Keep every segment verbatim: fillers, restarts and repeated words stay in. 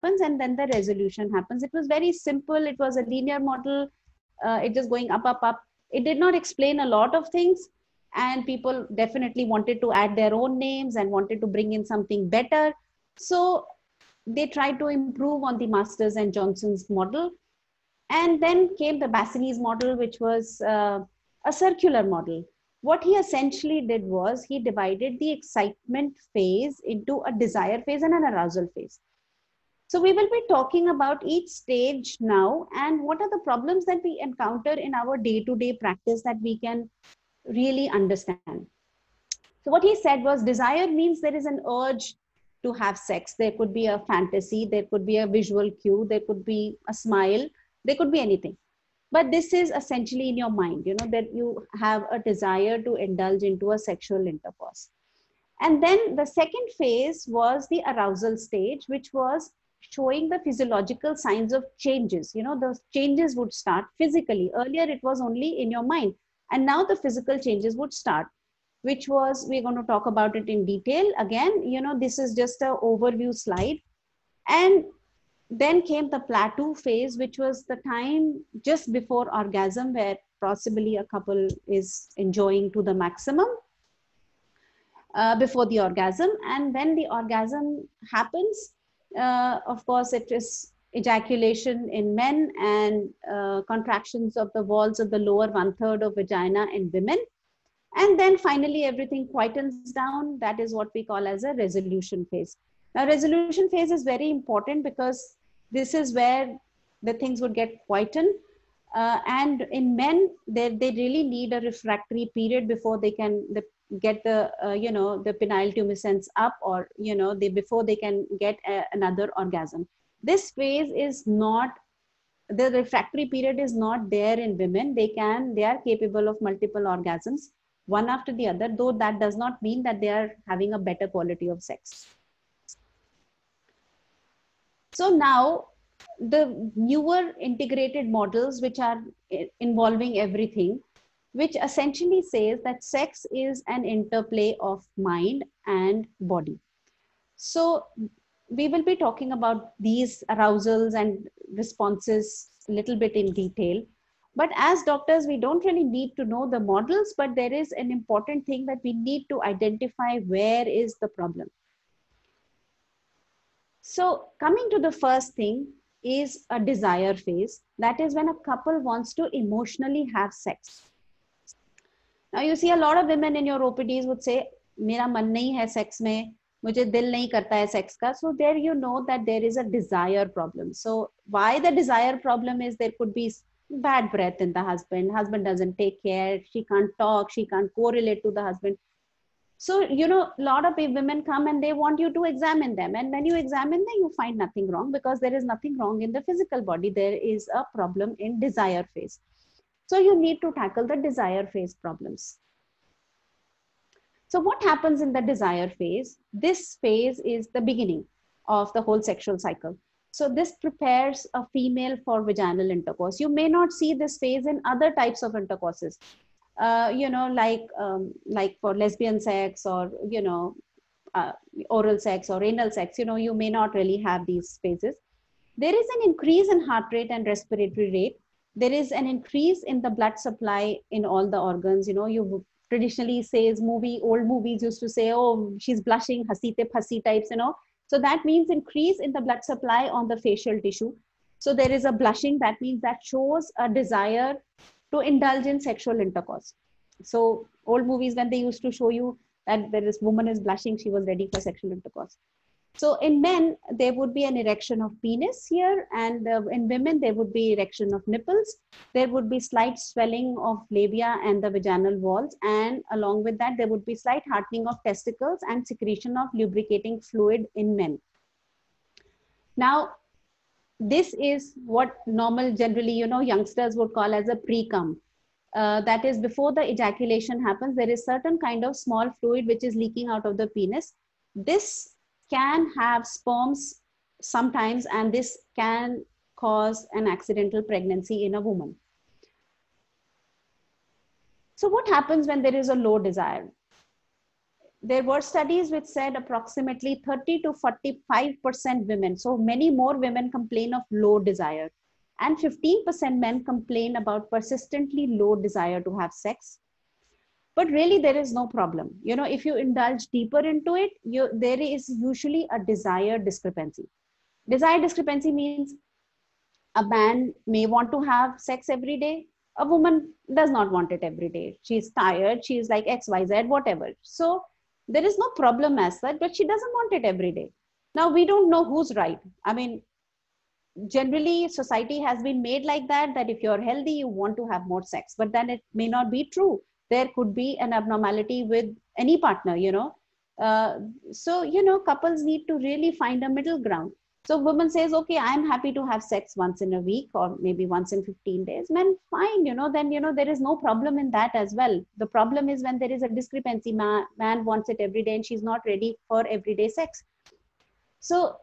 happens, and then the resolution happens. It was very simple. It was a linear model. Uh, it just going up, up, up. It did not explain a lot of things, and people definitely wanted to add their own names and wanted to bring in something better. So they tried to improve on the Masters and Johnson's model. And then came the Basini's model, which was uh, a circular model. What he essentially did was he divided the excitement phase into a desire phase and an arousal phase. So we will be talking about each stage now and what are the problems that we encounter in our day-to-day practice that we can really understand. So what he said was desire means there is an urge to have sex. There could be a fantasy, there could be a visual cue, there could be a smile, there could be anything. But this is essentially in your mind, you know, that you have a desire to indulge into a sexual intercourse. And then the second phase was the arousal stage, which was showing the physiological signs of changes. You know, those changes would start physically. Earlier, it was only in your mind. And now the physical changes would start, which was, we're going to talk about it in detail. Again, you know, this is just an overview slide. And then came the plateau phase, which was the time just before orgasm, where possibly a couple is enjoying to the maximum uh, before the orgasm. And when the orgasm happens, uh, of course, it is ejaculation in men and uh, contractions of the walls of the lower one third of vagina in women. And then finally, everything quietens down. That is what we call as a resolution phase. Now, resolution phase is very important because this is where the things would get quietened. Uh, and in men, they, they really need a refractory period before they can the, get the, uh, you know, the penile tumescence up, or, you know, they, before they can get a, another orgasm. This phase is not, the refractory period is not there in women. They can, they are capable of multiple orgasms, one after the other, though that does not mean that they are having a better quality of sex. So now the newer integrated models, which are involving everything, which essentially says that sex is an interplay of mind and body. So we will be talking about these arousals and responses a little bit in detail. But as doctors, we don't really need to know the models, but there is an important thing that we need to identify where is the problem. So coming to the first thing is a desire phase. That is when a couple wants to emotionally have sex. Now you see a lot of women in your O P Ds would say, "Mera man nahi hai sex mein, mujhe dil nahi karta hai sex ka." So there you know that there is a desire problem. So why the desire problem is, there could be bad breath in the husband. Husband doesn't take care. She can't talk. She can't correlate to the husband. So, you know, a lot of women come and they want you to examine them. And when you examine them, you find nothing wrong because there is nothing wrong in the physical body. There is a problem in desire phase. So you need to tackle the desire phase problems. So what happens in the desire phase? This phase is the beginning of the whole sexual cycle. So this prepares a female for vaginal intercourse. You may not see this phase in other types of intercourses. Uh, you know, like um, like for lesbian sex, or, you know, uh, oral sex or anal sex, you know, you may not really have these phases. There is an increase in heart rate and respiratory rate. There is an increase in the blood supply in all the organs. You know, you traditionally says movie, old movies used to say, "Oh, she's blushing, hasi te phasi" types, you know. So that means increase in the blood supply on the facial tissue. So there is a blushing. That means that shows a desire to indulge in sexual intercourse. So old movies, when they used to show you that there is woman is blushing, she was ready for sexual intercourse. So in men, there would be an erection of penis here, and uh, in women, there would be erection of nipples. There would be slight swelling of labia and the vaginal walls, and along with that, there would be slight hardening of testicles and secretion of lubricating fluid in men. Now, this is what normal, generally, you know, youngsters would call as a pre-cum. Uh, that is, before the ejaculation happens, there is certain kind of small fluid which is leaking out of the penis. This can have sperms sometimes, and this can cause an accidental pregnancy in a woman. So what happens when there is a low desire? there were studies which said approximately thirty to forty-five percent women, so many more women complain of low desire, and fifteen percent men complain about persistently low desire to have sex. But really, there is no problem. You know, if you indulge deeper into it, you, there is usually a desire discrepancy. Desire discrepancy means a man may want to have sex every day. A woman does not want it every day. She's tired. She's like X, Y, Z, whatever. So there is no problem as such, but she doesn't want it every day. Now, we don't know who's right. I mean, generally, society has been made like that, that if you're healthy, you want to have more sex, but then it may not be true. There could be an abnormality with any partner, you know. Uh, so, you know, couples need to really find a middle ground. So woman says, okay, I'm happy to have sex once in a week or maybe once in fifteen days. Men, fine, you know, then, you know, there is no problem in that as well. The problem is when there is a discrepancy, man, man wants it every day and she's not ready for everyday sex. So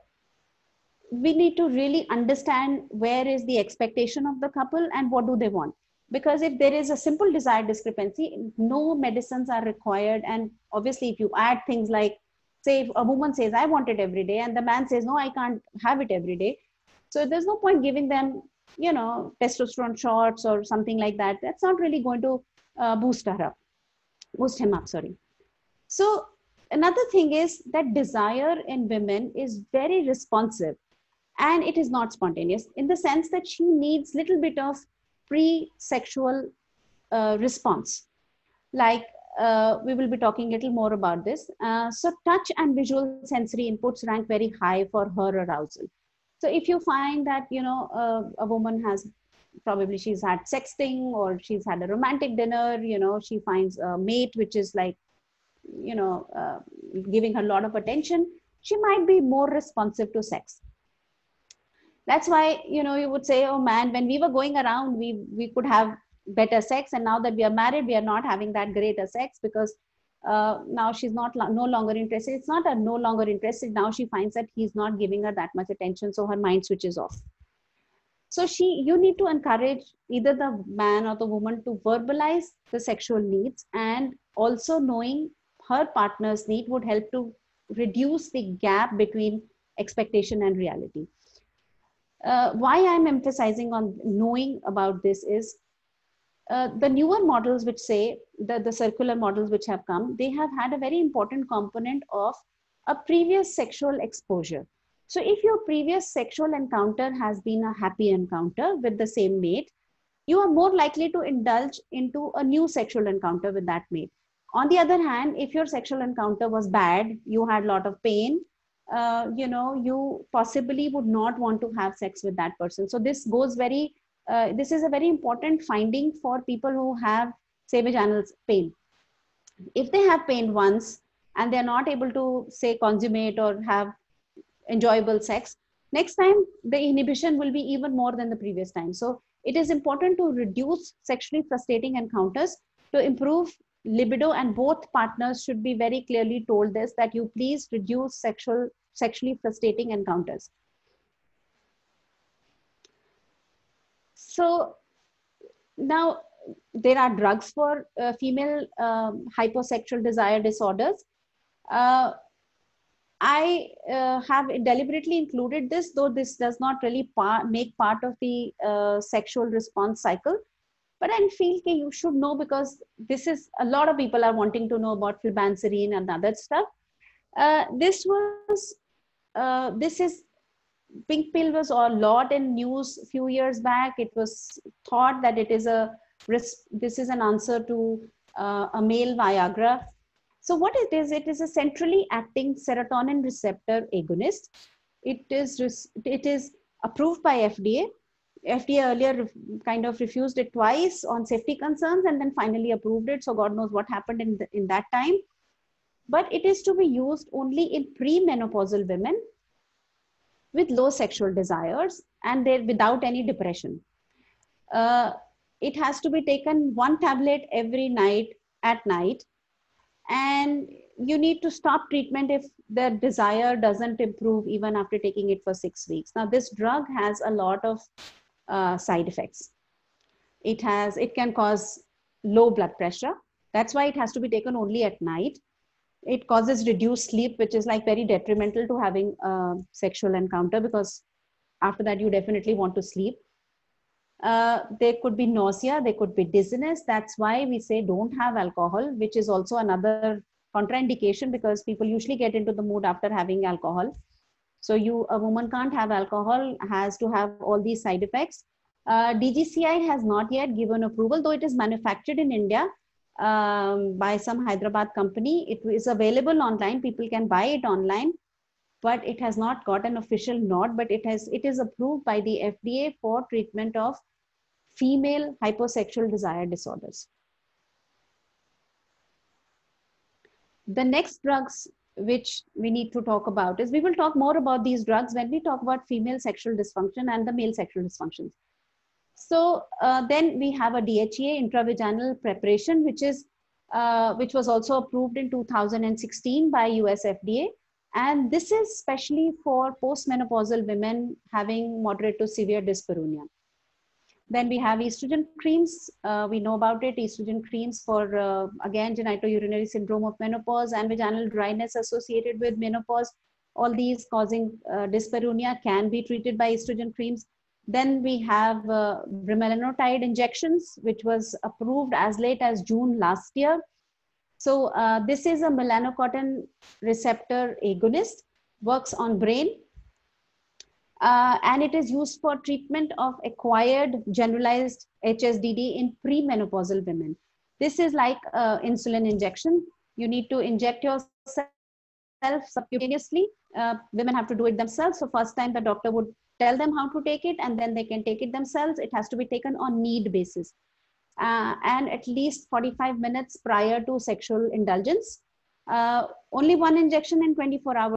we need to really understand where is the expectation of the couple and what do they want. Because if there is a simple desire discrepancy, no medicines are required. And obviously, if you add things like, say, if a woman says, I want it every day, and the man says, no, I can't have it every day. So there's no point giving them, you know, testosterone shots or something like that. That's not really going to uh, boost her up, boost him up, sorry. So another thing is that desire in women is very responsive and it is not spontaneous in the sense that she needs little bit of pre-sexual uh, response. Like, uh, we will be talking a little more about this. Uh, so touch and visual sensory inputs rank very high for her arousal. So if you find that, you know, uh, a woman has, probably she's had sexting or she's had a romantic dinner, you know, she finds a mate, which is like, you know, uh, giving her a lot of attention, she might be more responsive to sex. That's why, you know, you would say, oh man, when we were going around, we, we could have better sex. And now that we are married, we are not having that greater sex because uh, now she's not no longer interested. It's not a no longer interested. Now she finds that he's not giving her that much attention. So her mind switches off. So she, you need to encourage either the man or the woman to verbalize the sexual needs, and also knowing her partner's need would help to reduce the gap between expectation and reality. Uh, why I'm emphasizing on knowing about this is uh, the newer models which say, the, the circular models which have come, they have had a very important component of a previous sexual exposure. So if your previous sexual encounter has been a happy encounter with the same mate, you are more likely to indulge into a new sexual encounter with that mate. On the other hand, if your sexual encounter was bad, you had a lot of pain, Uh, you know, you possibly would not want to have sex with that person. So this goes very, uh, this is a very important finding for people who have, say, vaginal pain. If they have pain once and they're not able to, say, consummate or have enjoyable sex, next time the inhibition will be even more than the previous time. So it is important to reduce sexually frustrating encounters to improve libido, and both partners should be very clearly told this, that you please reduce sexual sexually frustrating encounters. So now there are drugs for uh, female um, hyposexual desire disorders. Uh, I uh, have deliberately included this, though this does not really par make part of the uh, sexual response cycle. But I feel that you should know, because this is, a lot of people are wanting to know about flibanserin and other stuff. Uh, this was, uh, this is, pink pill was a lot in news a few years back. It was thought that it is a, this is an answer to uh, a male Viagra. So what it is, it is a centrally acting serotonin receptor agonist. It is, it is approved by F D A. F D A earlier kind of refused it twice on safety concerns and then finally approved it. So God knows what happened in, the, in that time. But it is to be used only in premenopausal women with low sexual desires and they're without any depression. Uh, it has to be taken one tablet every night at night. And you need to stop treatment if the desire doesn't improve even after taking it for six weeks. Now, this drug has a lot of uh, side effects. It has, it can cause low blood pressure. That's why it has to be taken only at night. It causes reduced sleep, which is like very detrimental to having a sexual encounter, because after that you definitely want to sleep. Uh, there could be nausea, there could be dizziness. That's why we say don't have alcohol, which is also another contraindication, because people usually get into the mood after having alcohol. So you, a woman can't have alcohol, has to have all these side effects. Uh, D G C I has not yet given approval, though it is manufactured in India um, by some Hyderabad company. It is available online. People can buy it online, but it has not got an official nod, but it has, it is approved by the F D A for treatment of female hyposexual desire disorders. The next drugs which we need to talk about is, we will talk more about these drugs when we talk about female sexual dysfunction and the male sexual dysfunctions. So uh, then we have a D H E A, intravaginal preparation, which is uh, which was also approved in two thousand sixteen by U S F D A. And this is especially for postmenopausal women having moderate to severe dyspareunia. Then we have estrogen creams. Uh, we know about it. Estrogen creams for, uh, again, genitourinary syndrome of menopause and vaginal dryness associated with menopause. All these causing uh, dyspareunia can be treated by estrogen creams. Then we have uh, bremelanotide injections, which was approved as late as June last year. So uh, this is a melanocortin receptor agonist, works on brain. Uh, and it is used for treatment of acquired generalized H S D D in premenopausal women. This is like uh, insulin injection. You need to inject yourself subcutaneously. Uh, women have to do it themselves. So first time the doctor would tell them how to take it, and then they can take it themselves. It has to be taken on need basis. Uh, and at least forty-five minutes prior to sexual indulgence. Uh, only one injection in twenty-four hours.